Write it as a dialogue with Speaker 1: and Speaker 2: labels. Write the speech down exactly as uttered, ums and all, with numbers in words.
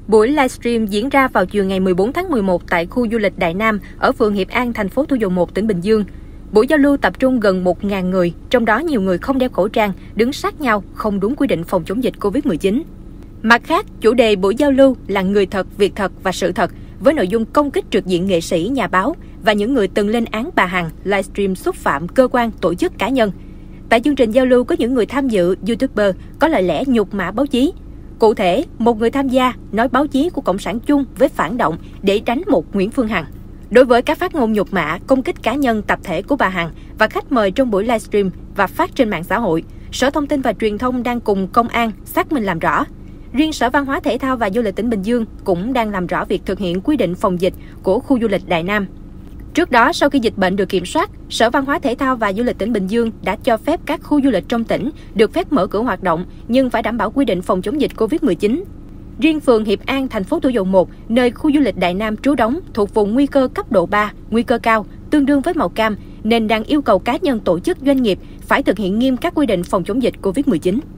Speaker 1: Buổi livestream diễn ra vào chiều ngày mười bốn tháng mười một tại khu du lịch Đại Nam ở phường Hiệp An, thành phố Thủ Dầu Một, tỉnh Bình Dương. Buổi giao lưu tập trung gần một nghìn người, trong đó nhiều người không đeo khẩu trang, đứng sát nhau, không đúng quy định phòng chống dịch Covid mười chín. Mặt khác, chủ đề buổi giao lưu là người thật, việc thật và sự thật, với nội dung công kích trực diện nghệ sĩ, nhà báo và những người từng lên án bà Hằng livestream xúc phạm cơ quan, tổ chức, cá nhân. Tại chương trình giao lưu có những người tham dự, YouTuber có lời lẽ nhục mạ báo chí. Cụ thể, một người tham gia nói báo chí của Cộng sản chung với phản động để đánh một Nguyễn Phương Hằng. Đối với các phát ngôn nhục mạ, công kích cá nhân, tập thể của bà Hằng và khách mời trong buổi livestream và phát trên mạng xã hội, Sở Thông tin và Truyền thông đang cùng công an xác minh làm rõ. Riêng Sở Văn hóa Thể thao và Du lịch tỉnh Bình Dương cũng đang làm rõ việc thực hiện quy định phòng dịch của khu du lịch Đại Nam. Trước đó, sau khi dịch bệnh được kiểm soát, Sở Văn hóa Thể thao và Du lịch tỉnh Bình Dương đã cho phép các khu du lịch trong tỉnh được phép mở cửa hoạt động nhưng phải đảm bảo quy định phòng chống dịch Covid mười chín. Riêng phường Hiệp An, thành phố Thủ Dầu Một, nơi khu du lịch Đại Nam trú đóng thuộc vùng nguy cơ cấp độ ba, nguy cơ cao, tương đương với màu cam, nên đang yêu cầu cá nhân, tổ chức, doanh nghiệp phải thực hiện nghiêm các quy định phòng chống dịch Covid mười chín.